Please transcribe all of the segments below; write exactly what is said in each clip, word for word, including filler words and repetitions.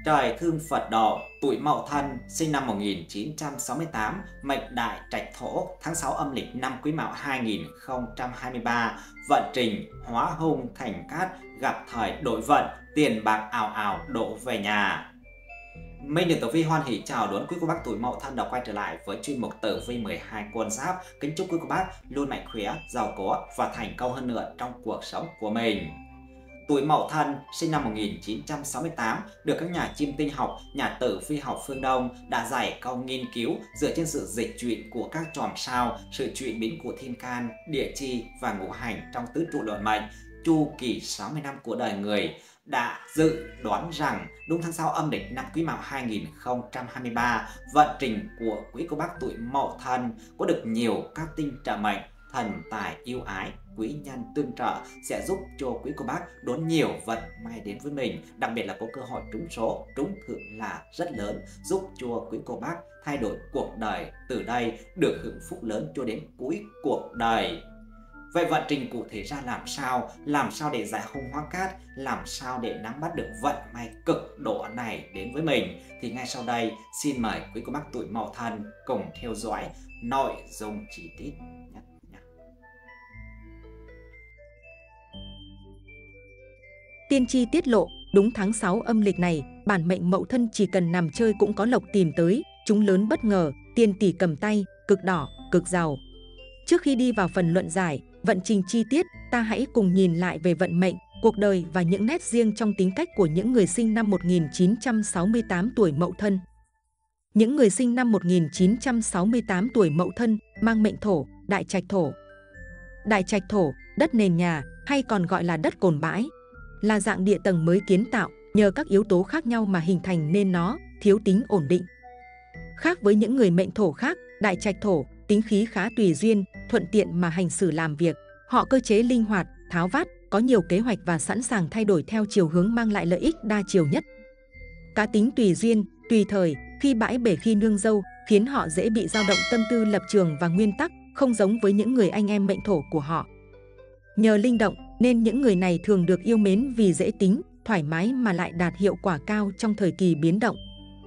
Trời thương Phật độ, tuổi Mậu Thân, sinh năm một nghìn chín trăm sáu mươi tám, mệnh Đại Trạch Thổ, tháng sáu âm lịch năm Quý Mão hai nghìn không trăm hai mươi ba, vận trình hóa hung thành cát, gặp thời đổi vận, tiền bạc ào ào đổ về nhà. Minh Đường Tử Vi hoan hỷ chào đón quý cô bác tuổi Mậu Thân đã quay trở lại với chuyên mục Tử Vi mười hai con giáp. Kính chúc quý cô bác luôn mạnh khỏe, giàu có và thành công hơn nữa trong cuộc sống của mình. Tuổi Mậu Thân sinh năm một nghìn chín trăm sáu mươi tám được các nhà chiêm tinh học, nhà tử vi học phương Đông đã giải công nghiên cứu dựa trên sự dịch chuyển của các chòm sao, sự chuyển biến của thiên can, địa chi và ngũ hành trong tứ trụ luận mệnh, chu kỳ sáu mươi năm của đời người, đã dự đoán rằng đúng tháng sáu âm lịch năm Quý Mão hai nghìn không trăm hai mươi ba, vận trình của quý cô bác tuổi Mậu Thân có được nhiều các tinh trợ mệnh, thần tài yêu ái, quý nhân tương trợ sẽ giúp cho quý cô bác đón nhiều vận may đến với mình, đặc biệt là có cơ hội trúng số, trúng thưởng là rất lớn, giúp cho quý cô bác thay đổi cuộc đời từ đây được hưởng phúc lớn cho đến cuối cuộc đời. Vậy vận trình cụ thể ra làm sao? Làm sao để giải hung hóa cát? Làm sao để nắm bắt được vận may cực độ này đến với mình? Thì ngay sau đây xin mời quý cô bác tuổi Mậu Thân cùng theo dõi nội dung chi tiết nhé. Tiên tri tiết lộ, đúng tháng sáu âm lịch này, bản mệnh Mậu Thân chỉ cần nằm chơi cũng có lộc tìm tới, chúng lớn bất ngờ, tiền tỷ cầm tay, cực đỏ, cực giàu. Trước khi đi vào phần luận giải, vận trình chi tiết, ta hãy cùng nhìn lại về vận mệnh, cuộc đời và những nét riêng trong tính cách của những người sinh năm một nghìn chín trăm sáu mươi tám tuổi Mậu Thân. Những người sinh năm một nghìn chín trăm sáu mươi tám tuổi Mậu Thân mang mệnh thổ, đại trạch thổ. Đại trạch thổ, đất nền nhà hay còn gọi là đất cồn bãi, là dạng địa tầng mới kiến tạo, nhờ các yếu tố khác nhau mà hình thành nên nó thiếu tính ổn định. Khác với những người mệnh thổ khác, đại trạch thổ tính khí khá tùy duyên, thuận tiện mà hành xử làm việc. Họ cơ chế linh hoạt, tháo vát, có nhiều kế hoạch và sẵn sàng thay đổi theo chiều hướng mang lại lợi ích đa chiều nhất. Cá tính tùy duyên, tùy thời, khi bãi bể khi nương dâu, khiến họ dễ bị dao động tâm tư, lập trường và nguyên tắc, không giống với những người anh em mệnh thổ của họ. Nhờ linh động nên những người này thường được yêu mến vì dễ tính, thoải mái mà lại đạt hiệu quả cao trong thời kỳ biến động.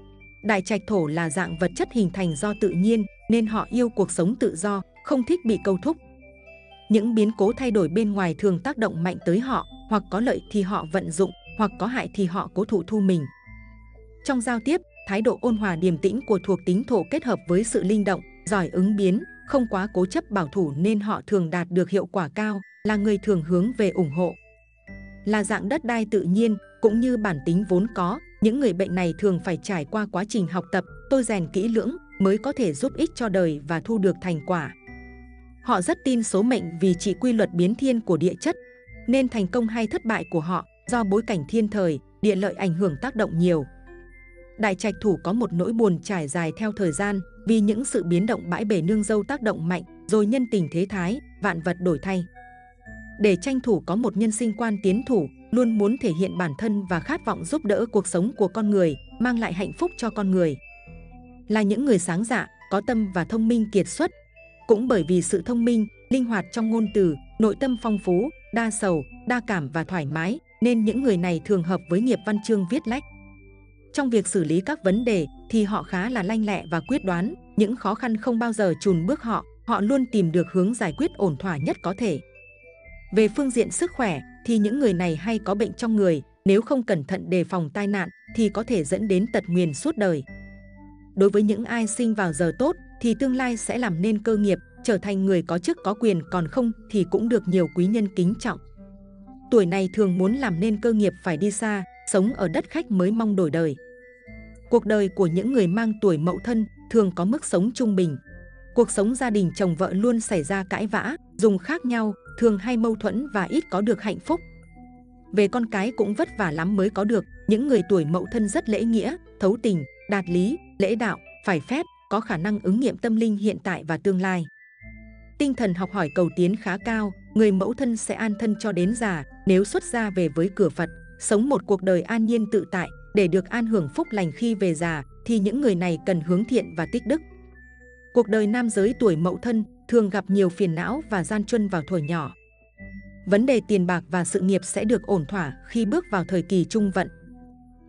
Đại trạch thổ là dạng vật chất hình thành do tự nhiên nên họ yêu cuộc sống tự do, không thích bị câu thúc. Những biến cố thay đổi bên ngoài thường tác động mạnh tới họ, hoặc có lợi thì họ vận dụng, hoặc có hại thì họ cố thụ thu mình. Trong giao tiếp, thái độ ôn hòa điềm tĩnh của thuộc tính thổ kết hợp với sự linh động, giỏi ứng biến, không quá cố chấp bảo thủ nên họ thường đạt được hiệu quả cao, là người thường hướng về ủng hộ. Là dạng đất đai tự nhiên, cũng như bản tính vốn có, những người bệnh này thường phải trải qua quá trình học tập, tôi rèn kỹ lưỡng mới có thể giúp ích cho đời và thu được thành quả. Họ rất tin số mệnh vì chỉ quy luật biến thiên của địa chất, nên thành công hay thất bại của họ do bối cảnh thiên thời, địa lợi ảnh hưởng tác động nhiều. Đại trạch thủ có một nỗi buồn trải dài theo thời gian vì những sự biến động bãi bể nương dâu tác động mạnh, rồi nhân tình thế thái, vạn vật đổi thay. Để tranh thủ có một nhân sinh quan tiến thủ, luôn muốn thể hiện bản thân và khát vọng giúp đỡ cuộc sống của con người, mang lại hạnh phúc cho con người. Là những người sáng dạ, có tâm và thông minh kiệt xuất. Cũng bởi vì sự thông minh, linh hoạt trong ngôn từ, nội tâm phong phú, đa sầu, đa cảm và thoải mái, nên những người này thường hợp với nghiệp văn chương viết lách. Trong việc xử lý các vấn đề thì họ khá là lanh lẹ và quyết đoán, những khó khăn không bao giờ chùn bước họ, họ luôn tìm được hướng giải quyết ổn thỏa nhất có thể. Về phương diện sức khỏe thì những người này hay có bệnh trong người, nếu không cẩn thận đề phòng tai nạn thì có thể dẫn đến tật nguyền suốt đời. Đối với những ai sinh vào giờ tốt thì tương lai sẽ làm nên cơ nghiệp, trở thành người có chức có quyền, còn không thì cũng được nhiều quý nhân kính trọng. Tuổi này thường muốn làm nên cơ nghiệp phải đi xa, sống ở đất khách mới mong đổi đời. Cuộc đời của những người mang tuổi Mậu Thân thường có mức sống trung bình. Cuộc sống gia đình chồng vợ luôn xảy ra cãi vã, dùng khác nhau, thường hay mâu thuẫn và ít có được hạnh phúc. Về con cái cũng vất vả lắm mới có được, những người tuổi Mậu Thân rất lễ nghĩa, thấu tình, đạt lý, lễ đạo, phải phép, có khả năng ứng nghiệm tâm linh hiện tại và tương lai. Tinh thần học hỏi cầu tiến khá cao, người Mậu Thân sẽ an thân cho đến già, nếu xuất gia về với cửa Phật, sống một cuộc đời an nhiên tự tại, để được an hưởng phúc lành khi về già, thì những người này cần hướng thiện và tích đức. Cuộc đời nam giới tuổi Mậu Thân thường gặp nhiều phiền não và gian truân vào thuở nhỏ. Vấn đề tiền bạc và sự nghiệp sẽ được ổn thỏa khi bước vào thời kỳ trung vận.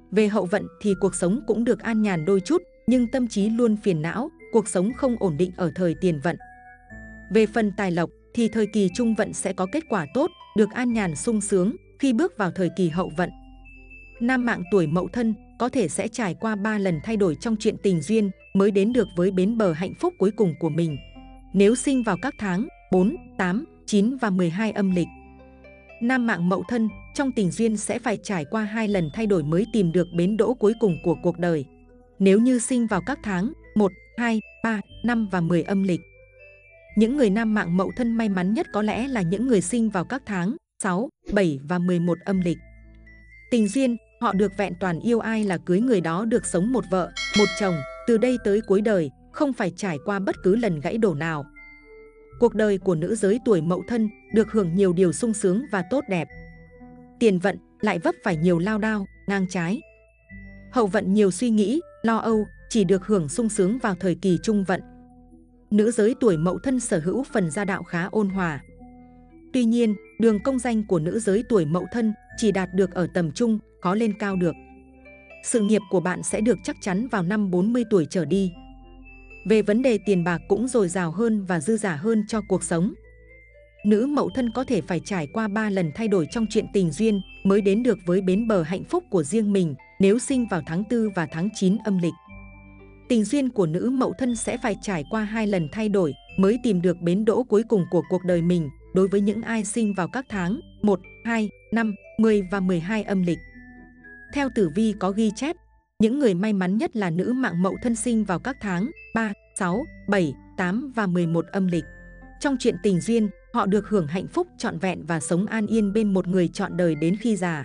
Về hậu vận thì cuộc sống cũng được an nhàn đôi chút, nhưng tâm trí luôn phiền não, cuộc sống không ổn định ở thời tiền vận. Về phần tài lộc thì thời kỳ trung vận sẽ có kết quả tốt, được an nhàn sung sướng khi bước vào thời kỳ hậu vận. Nam mạng tuổi Mậu Thân có thể sẽ trải qua ba lần thay đổi trong chuyện tình duyên mới đến được với bến bờ hạnh phúc cuối cùng của mình. Nếu sinh vào các tháng bốn, tám, chín và mười hai âm lịch, nam mạng Mậu Thân trong tình duyên sẽ phải trải qua hai lần thay đổi mới tìm được bến đỗ cuối cùng của cuộc đời. Nếu như sinh vào các tháng một, hai, ba, năm và mười âm lịch, những người nam mạng Mậu Thân may mắn nhất có lẽ là những người sinh vào các tháng sáu, bảy và mười một âm lịch. Tình duyên, họ được vẹn toàn yêu ai là cưới người đó được sống một vợ, một chồng, từ đây tới cuối đời, không phải trải qua bất cứ lần gãy đổ nào. Cuộc đời của nữ giới tuổi Mậu Thân được hưởng nhiều điều sung sướng và tốt đẹp. Tiền vận lại vấp phải nhiều lao đao, ngang trái. Hậu vận nhiều suy nghĩ, lo âu, chỉ được hưởng sung sướng vào thời kỳ trung vận. Nữ giới tuổi Mậu Thân sở hữu phần gia đạo khá ôn hòa. Tuy nhiên, đường công danh của nữ giới tuổi Mậu Thân chỉ đạt được ở tầm trung, khó lên cao được. Sự nghiệp của bạn sẽ được chắc chắn vào năm bốn mươi tuổi trở đi. Về vấn đề tiền bạc cũng dồi dào hơn và dư dả hơn cho cuộc sống. Nữ Mậu Thân có thể phải trải qua ba lần thay đổi trong chuyện tình duyên mới đến được với bến bờ hạnh phúc của riêng mình nếu sinh vào tháng tư và tháng chín âm lịch. Tình duyên của nữ Mậu Thân sẽ phải trải qua hai lần thay đổi mới tìm được bến đỗ cuối cùng của cuộc đời mình đối với những ai sinh vào các tháng một, hai, năm, mười và mười hai âm lịch. Theo tử vi có ghi chép, những người may mắn nhất là nữ mạng Mậu Thân sinh vào các tháng ba, sáu, bảy, tám và mười một âm lịch. Trong chuyện tình duyên, họ được hưởng hạnh phúc trọn vẹn và sống an yên bên một người trọn đời đến khi già.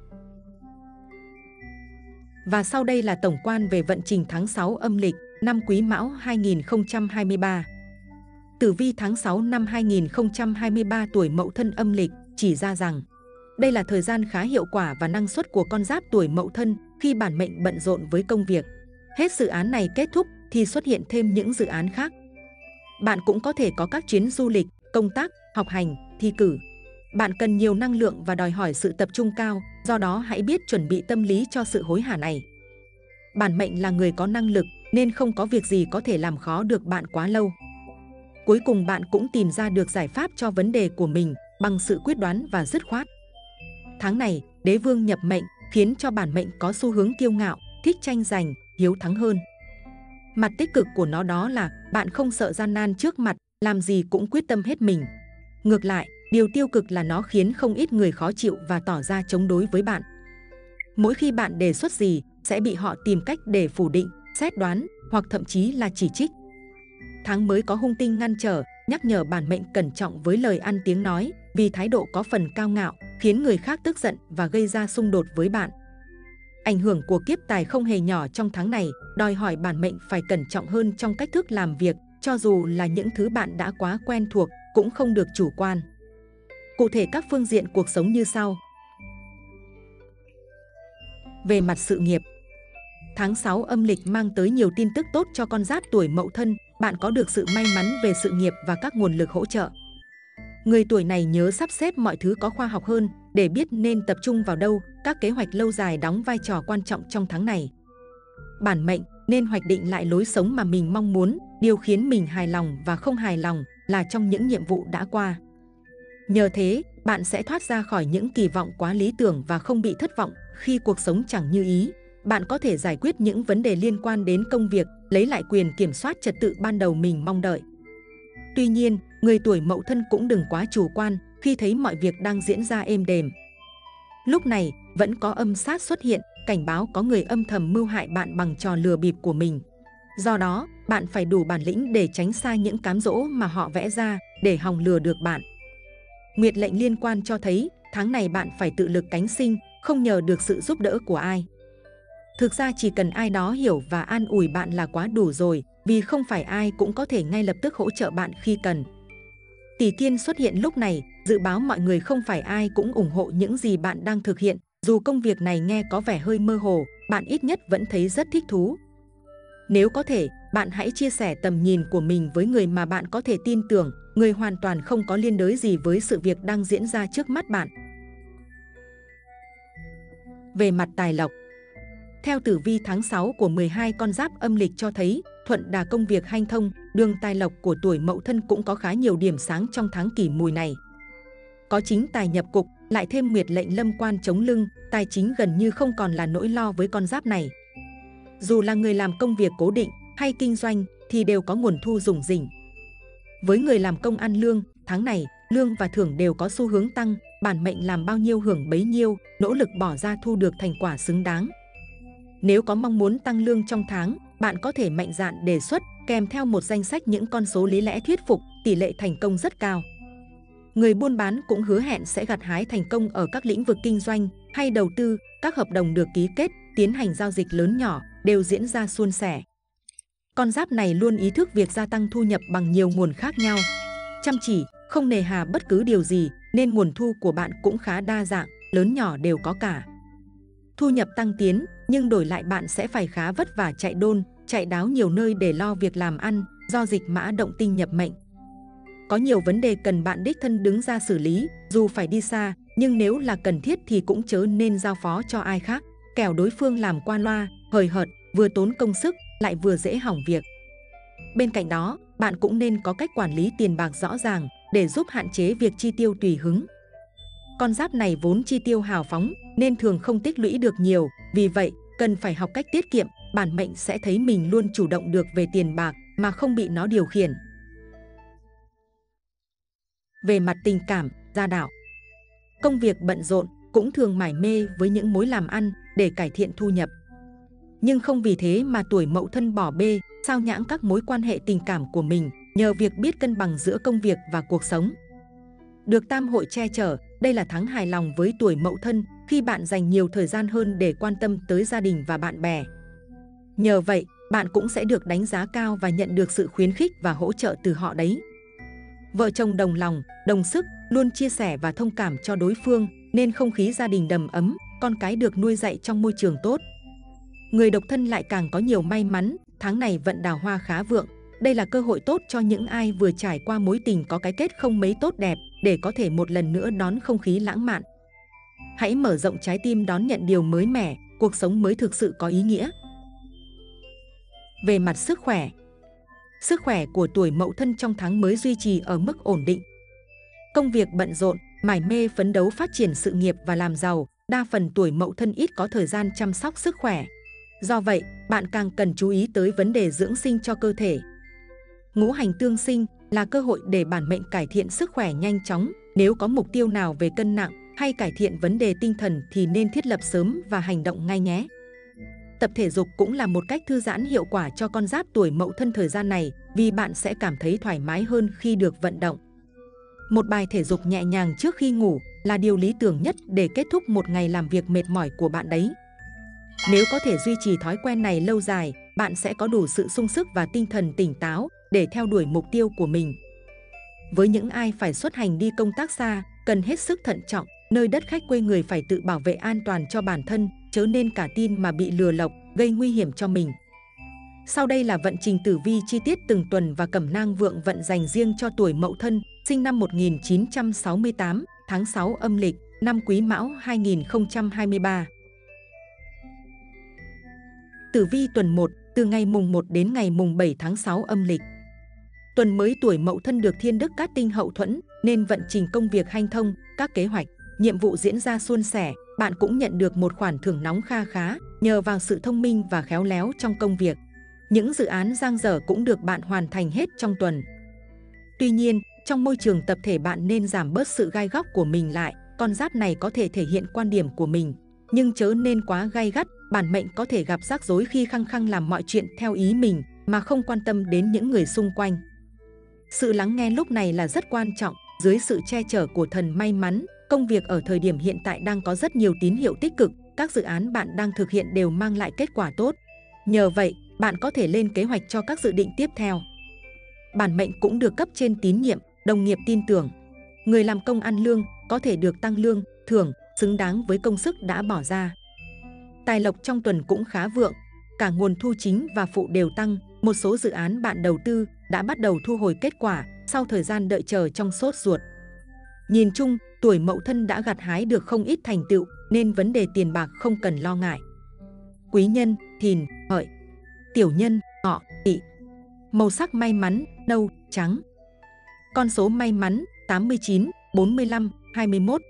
Và sau đây là tổng quan về vận trình tháng sáu âm lịch năm Quý Mão hai nghìn không trăm hai mươi ba. Tử vi tháng sáu năm hai nghìn không trăm hai mươi ba tuổi Mậu Thân âm lịch chỉ ra rằng đây là thời gian khá hiệu quả và năng suất của con giáp tuổi Mậu Thân khi bản mệnh bận rộn với công việc. Hết dự án này kết thúc thì xuất hiện thêm những dự án khác. Bạn cũng có thể có các chuyến du lịch, công tác, học hành, thi cử. Bạn cần nhiều năng lượng và đòi hỏi sự tập trung cao, do đó hãy biết chuẩn bị tâm lý cho sự hối hả này. Bản mệnh là người có năng lực nên không có việc gì có thể làm khó được bạn quá lâu. Cuối cùng bạn cũng tìm ra được giải pháp cho vấn đề của mình bằng sự quyết đoán và dứt khoát. Tháng này, đế vương nhập mệnh khiến cho bản mệnh có xu hướng kiêu ngạo, thích tranh giành, hiếu thắng hơn. Mặt tích cực của nó đó là bạn không sợ gian nan trước mặt, làm gì cũng quyết tâm hết mình. Ngược lại, điều tiêu cực là nó khiến không ít người khó chịu và tỏ ra chống đối với bạn. Mỗi khi bạn đề xuất gì, sẽ bị họ tìm cách để phủ định, xét đoán hoặc thậm chí là chỉ trích. Tháng mới có hung tinh ngăn trở, nhắc nhở bản mệnh cẩn trọng với lời ăn tiếng nói, vì thái độ có phần cao ngạo, khiến người khác tức giận và gây ra xung đột với bạn. Ảnh hưởng của kiếp tài không hề nhỏ trong tháng này, đòi hỏi bản mệnh phải cẩn trọng hơn trong cách thức làm việc, cho dù là những thứ bạn đã quá quen thuộc, cũng không được chủ quan. Cụ thể các phương diện cuộc sống như sau. Về mặt sự nghiệp, tháng sáu âm lịch mang tới nhiều tin tức tốt cho con giáp tuổi Mậu Thân, bạn có được sự may mắn về sự nghiệp và các nguồn lực hỗ trợ. Người tuổi này nhớ sắp xếp mọi thứ có khoa học hơn để biết nên tập trung vào đâu, các kế hoạch lâu dài đóng vai trò quan trọng trong tháng này. Bản mệnh nên hoạch định lại lối sống mà mình mong muốn, điều khiến mình hài lòng và không hài lòng là trong những nhiệm vụ đã qua. Nhờ thế, bạn sẽ thoát ra khỏi những kỳ vọng quá lý tưởng và không bị thất vọng khi cuộc sống chẳng như ý. Bạn có thể giải quyết những vấn đề liên quan đến công việc, lấy lại quyền kiểm soát trật tự ban đầu mình mong đợi. Tuy nhiên, người tuổi Mậu Thân cũng đừng quá chủ quan khi thấy mọi việc đang diễn ra êm đềm. Lúc này, vẫn có âm sát xuất hiện, cảnh báo có người âm thầm mưu hại bạn bằng trò lừa bịp của mình. Do đó, bạn phải đủ bản lĩnh để tránh xa những cám dỗ mà họ vẽ ra để hòng lừa được bạn. Nguyệt lệnh liên quan cho thấy, tháng này bạn phải tự lực cánh sinh, không nhờ được sự giúp đỡ của ai. Thực ra chỉ cần ai đó hiểu và an ủi bạn là quá đủ rồi, vì không phải ai cũng có thể ngay lập tức hỗ trợ bạn khi cần. Tỷ Kiên xuất hiện lúc này, dự báo mọi người không phải ai cũng ủng hộ những gì bạn đang thực hiện. Dù công việc này nghe có vẻ hơi mơ hồ, bạn ít nhất vẫn thấy rất thích thú. Nếu có thể, bạn hãy chia sẻ tầm nhìn của mình với người mà bạn có thể tin tưởng, người hoàn toàn không có liên đới gì với sự việc đang diễn ra trước mắt bạn. Về mặt tài lộc, Theo tử vi tháng sáu của mười hai con giáp âm lịch cho thấy, thuận đà công việc hanh thông, đường tài lộc của tuổi Mậu Thân cũng có khá nhiều điểm sáng trong tháng Kỷ Mùi này. Có chính tài nhập cục, lại thêm nguyệt lệnh lâm quan chống lưng, tài chính gần như không còn là nỗi lo với con giáp này. Dù là người làm công việc cố định hay kinh doanh thì đều có nguồn thu rủng rỉnh. Với người làm công ăn lương, tháng này, lương và thưởng đều có xu hướng tăng, bản mệnh làm bao nhiêu hưởng bấy nhiêu, nỗ lực bỏ ra thu được thành quả xứng đáng. Nếu có mong muốn tăng lương trong tháng, bạn có thể mạnh dạn đề xuất, kèm theo một danh sách những con số lý lẽ thuyết phục, tỷ lệ thành công rất cao. Người buôn bán cũng hứa hẹn sẽ gặt hái thành công ở các lĩnh vực kinh doanh hay đầu tư, các hợp đồng được ký kết, tiến hành giao dịch lớn nhỏ đều diễn ra suôn sẻ. Con giáp này luôn ý thức việc gia tăng thu nhập bằng nhiều nguồn khác nhau. Chăm chỉ, không nề hà bất cứ điều gì nên nguồn thu của bạn cũng khá đa dạng, lớn nhỏ đều có cả. Thu nhập tăng tiến, nhưng đổi lại bạn sẽ phải khá vất vả chạy đôn, chạy đáo nhiều nơi để lo việc làm ăn, do dịch mã động tinh nhập mệnh. Có nhiều vấn đề cần bạn đích thân đứng ra xử lý, dù phải đi xa, nhưng nếu là cần thiết thì cũng chớ nên giao phó cho ai khác, kẻo đối phương làm qua loa, hời hợt, vừa tốn công sức, lại vừa dễ hỏng việc. Bên cạnh đó, bạn cũng nên có cách quản lý tiền bạc rõ ràng để giúp hạn chế việc chi tiêu tùy hứng. Con giáp này vốn chi tiêu hào phóng nên thường không tích lũy được nhiều, vì vậy cần phải học cách tiết kiệm, bản mệnh sẽ thấy mình luôn chủ động được về tiền bạc mà không bị nó điều khiển. Về mặt tình cảm, gia đạo, công việc bận rộn, cũng thường mải mê với những mối làm ăn để cải thiện thu nhập. Nhưng không vì thế mà tuổi Mậu Thân bỏ bê, sao nhãng các mối quan hệ tình cảm của mình nhờ việc biết cân bằng giữa công việc và cuộc sống. Được tam hội che chở, đây là tháng hài lòng với tuổi Mậu Thân khi bạn dành nhiều thời gian hơn để quan tâm tới gia đình và bạn bè. Nhờ vậy, bạn cũng sẽ được đánh giá cao và nhận được sự khuyến khích và hỗ trợ từ họ đấy. Vợ chồng đồng lòng, đồng sức, luôn chia sẻ và thông cảm cho đối phương nên không khí gia đình đầm ấm, con cái được nuôi dạy trong môi trường tốt. Người độc thân lại càng có nhiều may mắn, tháng này vận đào hoa khá vượng. Đây là cơ hội tốt cho những ai vừa trải qua mối tình có cái kết không mấy tốt đẹp để có thể một lần nữa đón không khí lãng mạn. Hãy mở rộng trái tim đón nhận điều mới mẻ, cuộc sống mới thực sự có ý nghĩa. Về mặt sức khỏe, sức khỏe của tuổi Mậu Thân trong tháng mới duy trì ở mức ổn định. Công việc bận rộn, mải mê phấn đấu phát triển sự nghiệp và làm giàu, đa phần tuổi Mậu Thân ít có thời gian chăm sóc sức khỏe. Do vậy, bạn càng cần chú ý tới vấn đề dưỡng sinh cho cơ thể. Ngũ hành tương sinh là cơ hội để bản mệnh cải thiện sức khỏe nhanh chóng. Nếu có mục tiêu nào về cân nặng hay cải thiện vấn đề tinh thần thì nên thiết lập sớm và hành động ngay nhé. Tập thể dục cũng là một cách thư giãn hiệu quả cho con giáp tuổi Mậu Thân thời gian này vì bạn sẽ cảm thấy thoải mái hơn khi được vận động. Một bài thể dục nhẹ nhàng trước khi ngủ là điều lý tưởng nhất để kết thúc một ngày làm việc mệt mỏi của bạn đấy. Nếu có thể duy trì thói quen này lâu dài, bạn sẽ có đủ sự sung sức và tinh thần tỉnh táo để theo đuổi mục tiêu của mình. Với những ai phải xuất hành đi công tác xa, cần hết sức thận trọng, nơi đất khách quê người phải tự bảo vệ an toàn cho bản thân, chớ nên cả tin mà bị lừa lọc, gây nguy hiểm cho mình. Sau đây là vận trình tử vi chi tiết từng tuần và cẩm nang vượng vận dành riêng cho tuổi Mậu Thân, sinh năm một nghìn chín trăm sáu mươi tám, tháng sáu âm lịch, năm Quý Mão hai nghìn không trăm hai mươi ba. Tử vi tuần một, từ ngày mùng một đến ngày mùng bảy tháng sáu âm lịch. Tuần mới tuổi Mậu Thân được thiên đức cát tinh hậu thuẫn nên vận trình công việc hanh thông, các kế hoạch, nhiệm vụ diễn ra suôn sẻ, bạn cũng nhận được một khoản thưởng nóng kha khá nhờ vào sự thông minh và khéo léo trong công việc. Những dự án dang dở cũng được bạn hoàn thành hết trong tuần. Tuy nhiên, trong môi trường tập thể bạn nên giảm bớt sự gai góc của mình lại, con giáp này có thể thể hiện quan điểm của mình, nhưng chớ nên quá gay gắt, bản mệnh có thể gặp rắc rối khi khăng khăng làm mọi chuyện theo ý mình mà không quan tâm đến những người xung quanh. Sự lắng nghe lúc này là rất quan trọng, dưới sự che chở của thần may mắn, công việc ở thời điểm hiện tại đang có rất nhiều tín hiệu tích cực, các dự án bạn đang thực hiện đều mang lại kết quả tốt. Nhờ vậy, bạn có thể lên kế hoạch cho các dự định tiếp theo. Bản mệnh cũng được cấp trên tín nhiệm, đồng nghiệp tin tưởng. Người làm công ăn lương có thể được tăng lương, thưởng, xứng đáng với công sức đã bỏ ra. Tài lộc trong tuần cũng khá vượng, cả nguồn thu chính và phụ đều tăng. Một số dự án bạn đầu tư đã bắt đầu thu hồi kết quả sau thời gian đợi chờ trong sốt ruột. Nhìn chung, tuổi Mậu Thân đã gặt hái được không ít thành tựu nên vấn đề tiền bạc không cần lo ngại. Quý nhân, Thìn, Hợi. Tiểu nhân, Ngọ, Tỵ. Màu sắc may mắn, nâu, trắng. Con số may mắn, tám mươi chín, bốn mươi lăm, hai mươi mốt.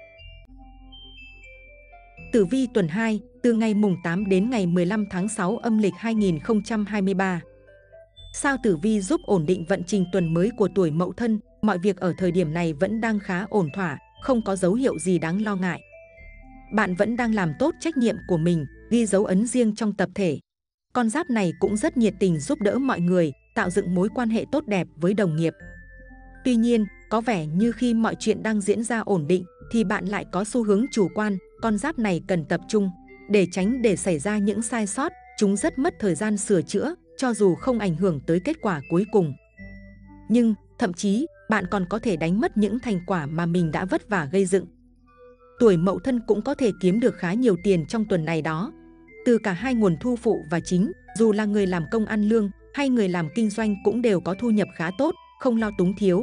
Tử vi tuần hai, từ ngày mùng tám đến ngày mười lăm tháng sáu âm lịch hai nghìn không trăm hai mươi ba. Sao tử vi giúp ổn định vận trình tuần mới của tuổi Mậu Thân, mọi việc ở thời điểm này vẫn đang khá ổn thỏa, không có dấu hiệu gì đáng lo ngại. Bạn vẫn đang làm tốt trách nhiệm của mình, ghi dấu ấn riêng trong tập thể. Con giáp này cũng rất nhiệt tình giúp đỡ mọi người, tạo dựng mối quan hệ tốt đẹp với đồng nghiệp. Tuy nhiên, có vẻ như khi mọi chuyện đang diễn ra ổn định, thì bạn lại có xu hướng chủ quan, con giáp này cần tập trung. Để tránh để xảy ra những sai sót, chúng rất mất thời gian sửa chữa, cho dù không ảnh hưởng tới kết quả cuối cùng. Nhưng, thậm chí, bạn còn có thể đánh mất những thành quả mà mình đã vất vả gây dựng. Tuổi Mậu Thân cũng có thể kiếm được khá nhiều tiền trong tuần này đó. Từ cả hai nguồn thu phụ và chính, dù là người làm công ăn lương hay người làm kinh doanh cũng đều có thu nhập khá tốt, không lo túng thiếu.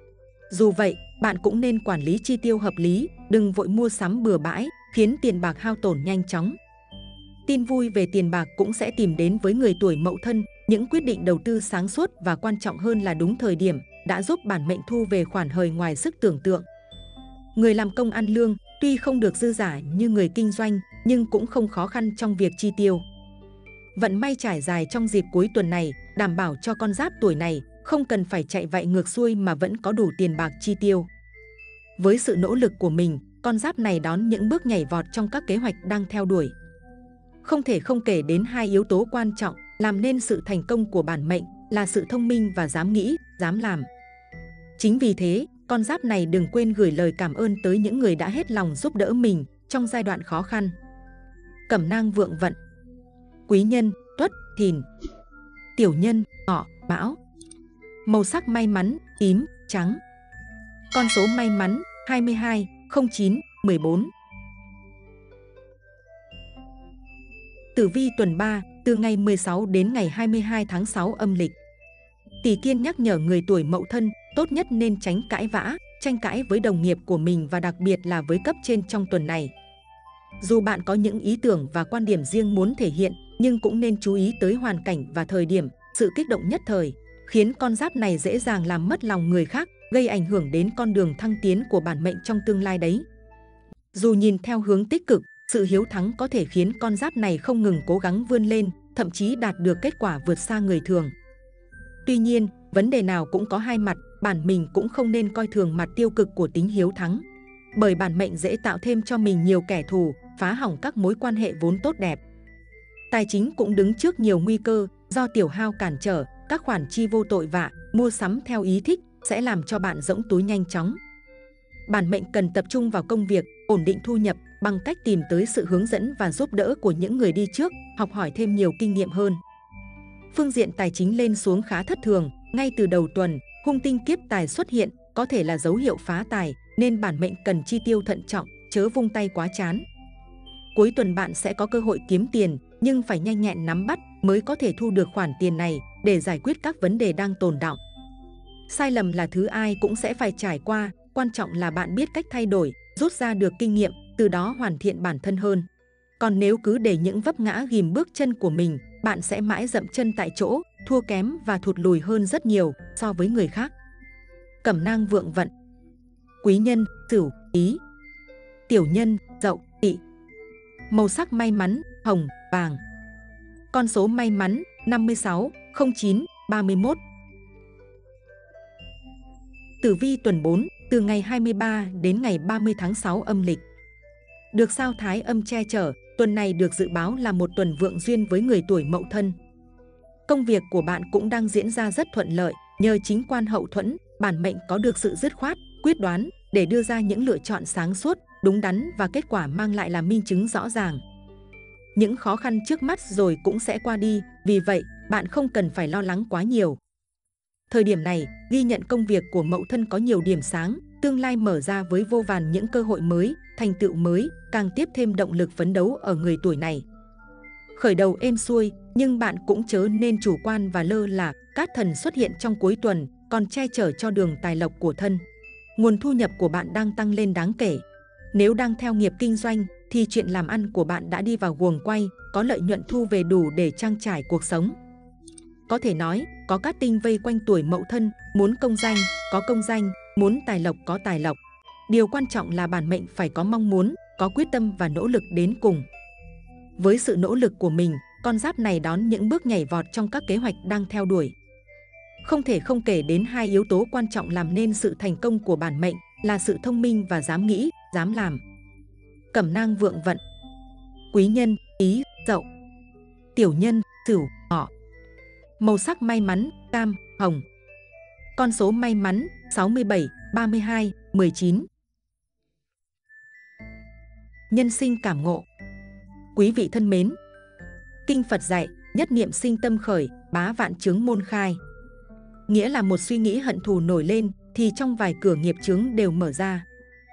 Dù vậy, bạn cũng nên quản lý chi tiêu hợp lý, đừng vội mua sắm bừa bãi, khiến tiền bạc hao tổn nhanh chóng. Tin vui về tiền bạc cũng sẽ tìm đến với người tuổi Mậu Thân, những quyết định đầu tư sáng suốt và quan trọng hơn là đúng thời điểm, đã giúp bản mệnh thu về khoản hời ngoài sức tưởng tượng. Người làm công ăn lương, tuy không được dư dả như người kinh doanh, nhưng cũng không khó khăn trong việc chi tiêu. Vận may trải dài trong dịp cuối tuần này, đảm bảo cho con giáp tuổi này không cần phải chạy vạy ngược xuôi mà vẫn có đủ tiền bạc chi tiêu. Với sự nỗ lực của mình, con giáp này đón những bước nhảy vọt trong các kế hoạch đang theo đuổi. Không thể không kể đến hai yếu tố quan trọng làm nên sự thành công của bản mệnh là sự thông minh và dám nghĩ, dám làm. Chính vì thế, con giáp này đừng quên gửi lời cảm ơn tới những người đã hết lòng giúp đỡ mình trong giai đoạn khó khăn. Cẩm nang vượng vận. Quý nhân, Tuất, Thìn. Tiểu nhân, Ngọ, Mão. Màu sắc may mắn, tím, trắng. Con số may mắn, hai mươi hai, không chín, mười bốn. Tử vi tuần ba, từ ngày mười sáu đến ngày hai mươi hai tháng sáu âm lịch. Tỷ Kiên nhắc nhở người tuổi Mậu Thân tốt nhất nên tránh cãi vã, tranh cãi với đồng nghiệp của mình và đặc biệt là với cấp trên trong tuần này. Dù bạn có những ý tưởng và quan điểm riêng muốn thể hiện, nhưng cũng nên chú ý tới hoàn cảnh và thời điểm, sự kích động nhất thời, khiến con giáp này dễ dàng làm mất lòng người khác, gây ảnh hưởng đến con đường thăng tiến của bản mệnh trong tương lai đấy. Dù nhìn theo hướng tích cực, sự hiếu thắng có thể khiến con giáp này không ngừng cố gắng vươn lên, thậm chí đạt được kết quả vượt xa người thường. Tuy nhiên, vấn đề nào cũng có hai mặt, bản mình cũng không nên coi thường mặt tiêu cực của tính hiếu thắng. Bởi bản mệnh dễ tạo thêm cho mình nhiều kẻ thù, phá hỏng các mối quan hệ vốn tốt đẹp. Tài chính cũng đứng trước nhiều nguy cơ, do tiểu hao cản trở, các khoản chi vô tội vạ, mua sắm theo ý thích sẽ làm cho bạn rỗng túi nhanh chóng. Bản mệnh cần tập trung vào công việc, ổn định thu nhập bằng cách tìm tới sự hướng dẫn và giúp đỡ của những người đi trước, học hỏi thêm nhiều kinh nghiệm hơn. Phương diện tài chính lên xuống khá thất thường, ngay từ đầu tuần, hung tinh kiếp tài xuất hiện, có thể là dấu hiệu phá tài, nên bản mệnh cần chi tiêu thận trọng, chớ vung tay quá chán. Cuối tuần bạn sẽ có cơ hội kiếm tiền, nhưng phải nhanh nhẹn nắm bắt mới có thể thu được khoản tiền này để giải quyết các vấn đề đang tồn đọng. Sai lầm là thứ ai cũng sẽ phải trải qua, quan trọng là bạn biết cách thay đổi, rút ra được kinh nghiệm, từ đó hoàn thiện bản thân hơn. Còn nếu cứ để những vấp ngã ghìm bước chân của mình, bạn sẽ mãi dậm chân tại chỗ, thua kém và thụt lùi hơn rất nhiều so với người khác. Cẩm nang vượng vận. Quý nhân, Sửu, Ý. Tiểu nhân, Dậu, Tỵ. Màu sắc may mắn, hồng, vàng. Con số may mắn, năm mươi sáu, không chín, ba mươi mốt. Tử vi tuần bốn, từ ngày hai mươi ba đến ngày ba mươi tháng sáu âm lịch. Được sao Thái Âm che chở, tuần này được dự báo là một tuần vượng duyên với người tuổi Mậu Thân. Công việc của bạn cũng đang diễn ra rất thuận lợi, nhờ chính quan hậu thuẫn, bản mệnh có được sự dứt khoát, quyết đoán để đưa ra những lựa chọn sáng suốt, đúng đắn và kết quả mang lại là minh chứng rõ ràng. Những khó khăn trước mắt rồi cũng sẽ qua đi, vì vậy bạn không cần phải lo lắng quá nhiều. Thời điểm này, ghi nhận công việc của Mậu Thân có nhiều điểm sáng, tương lai mở ra với vô vàn những cơ hội mới, thành tựu mới, càng tiếp thêm động lực phấn đấu ở người tuổi này. Khởi đầu êm xuôi, nhưng bạn cũng chớ nên chủ quan và lơ là, cát thần xuất hiện trong cuối tuần, còn che chở cho đường tài lộc của thân. Nguồn thu nhập của bạn đang tăng lên đáng kể. Nếu đang theo nghiệp kinh doanh, thì chuyện làm ăn của bạn đã đi vào guồng quay, có lợi nhuận thu về đủ để trang trải cuộc sống. Có thể nói, có cát tinh vây quanh tuổi Mậu Thân, muốn công danh, có công danh, muốn tài lộc có tài lộc. Điều quan trọng là bản mệnh phải có mong muốn, có quyết tâm và nỗ lực đến cùng. Với sự nỗ lực của mình, con giáp này đón những bước nhảy vọt trong các kế hoạch đang theo đuổi. Không thể không kể đến hai yếu tố quan trọng làm nên sự thành công của bản mệnh là sự thông minh và dám nghĩ, dám làm. Cẩm nang vượng vận. Quý nhân, Ý, Dậu. Tiểu nhân, Sửu, Ngọ. Màu sắc may mắn, cam, hồng. Con số may mắn, sáu mươi bảy, ba mươi hai, mười chín. Nhân sinh cảm ngộ. Quý vị thân mến, Kinh Phật dạy, nhất niệm sinh tâm khởi, bá vạn chướng môn khai. Nghĩa là một suy nghĩ hận thù nổi lên thì trong vài cửa nghiệp chướng đều mở ra.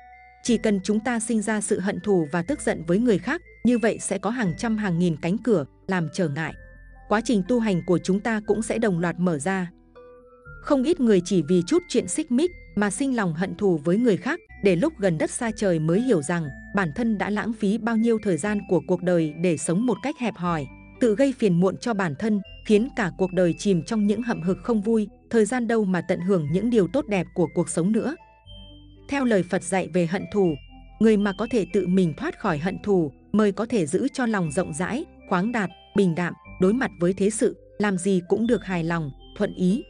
Chỉ cần chúng ta sinh ra sự hận thù và tức giận với người khác, như vậy sẽ có hàng trăm hàng nghìn cánh cửa làm trở ngại. Quá trình tu hành của chúng ta cũng sẽ đồng loạt mở ra. Không ít người chỉ vì chút chuyện xích mích mà sinh lòng hận thù với người khác, để lúc gần đất xa trời mới hiểu rằng bản thân đã lãng phí bao nhiêu thời gian của cuộc đời để sống một cách hẹp hòi, tự gây phiền muộn cho bản thân, khiến cả cuộc đời chìm trong những hậm hực không vui, thời gian đâu mà tận hưởng những điều tốt đẹp của cuộc sống nữa. Theo lời Phật dạy về hận thù, người mà có thể tự mình thoát khỏi hận thù mới có thể giữ cho lòng rộng rãi, khoáng đạt, bình đạm, đối mặt với thế sự, làm gì cũng được hài lòng, thuận ý.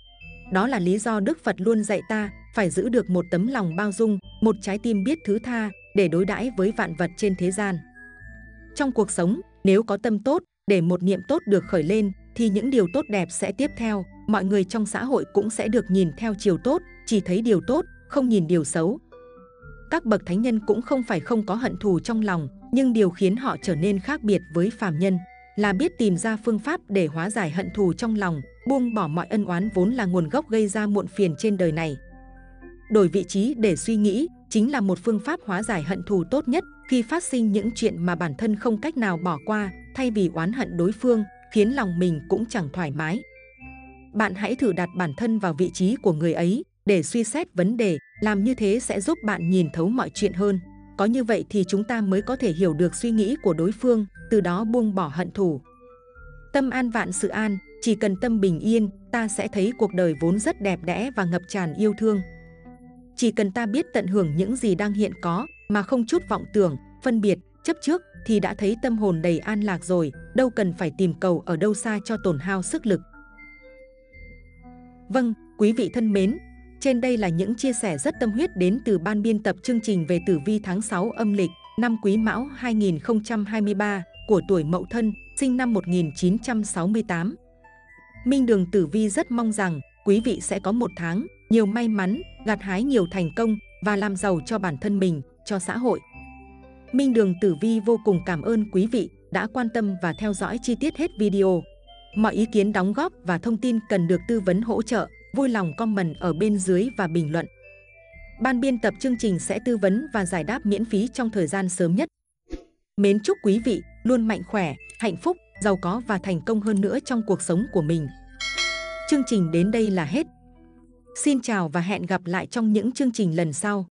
Đó là lý do Đức Phật luôn dạy ta phải giữ được một tấm lòng bao dung, một trái tim biết thứ tha để đối đãi với vạn vật trên thế gian. Trong cuộc sống, nếu có tâm tốt, để một niệm tốt được khởi lên, thì những điều tốt đẹp sẽ tiếp theo, mọi người trong xã hội cũng sẽ được nhìn theo chiều tốt, chỉ thấy điều tốt, không nhìn điều xấu. Các bậc thánh nhân cũng không phải không có hận thù trong lòng, nhưng điều khiến họ trở nên khác biệt với phàm nhân là biết tìm ra phương pháp để hóa giải hận thù trong lòng, buông bỏ mọi ân oán vốn là nguồn gốc gây ra muộn phiền trên đời này. Đổi vị trí để suy nghĩ chính là một phương pháp hóa giải hận thù tốt nhất khi phát sinh những chuyện mà bản thân không cách nào bỏ qua, thay vì oán hận đối phương, khiến lòng mình cũng chẳng thoải mái. Bạn hãy thử đặt bản thân vào vị trí của người ấy để suy xét vấn đề, làm như thế sẽ giúp bạn nhìn thấu mọi chuyện hơn. Có như vậy thì chúng ta mới có thể hiểu được suy nghĩ của đối phương, từ đó buông bỏ hận thù. Tâm an vạn sự an, chỉ cần tâm bình yên, ta sẽ thấy cuộc đời vốn rất đẹp đẽ và ngập tràn yêu thương. Chỉ cần ta biết tận hưởng những gì đang hiện có, mà không chút vọng tưởng, phân biệt, chấp trước, thì đã thấy tâm hồn đầy an lạc rồi, đâu cần phải tìm cầu ở đâu xa cho tổn hao sức lực. Vâng, quý vị thân mến, trên đây là những chia sẻ rất tâm huyết đến từ ban biên tập chương trình về tử vi tháng sáu âm lịch năm Quý Mão hai nghìn không trăm hai mươi ba của tuổi Mậu Thân, sinh năm một nghìn chín trăm sáu mươi tám. Minh Đường Tử Vi rất mong rằng quý vị sẽ có một tháng nhiều may mắn, gặt hái nhiều thành công và làm giàu cho bản thân mình, cho xã hội. Minh Đường Tử Vi vô cùng cảm ơn quý vị đã quan tâm và theo dõi chi tiết hết video. Mọi ý kiến đóng góp và thông tin cần được tư vấn hỗ trợ, vui lòng comment ở bên dưới và bình luận. Ban biên tập chương trình sẽ tư vấn và giải đáp miễn phí trong thời gian sớm nhất. Mến chúc quý vị luôn mạnh khỏe, hạnh phúc, giàu có và thành công hơn nữa trong cuộc sống của mình. Chương trình đến đây là hết. Xin chào và hẹn gặp lại trong những chương trình lần sau.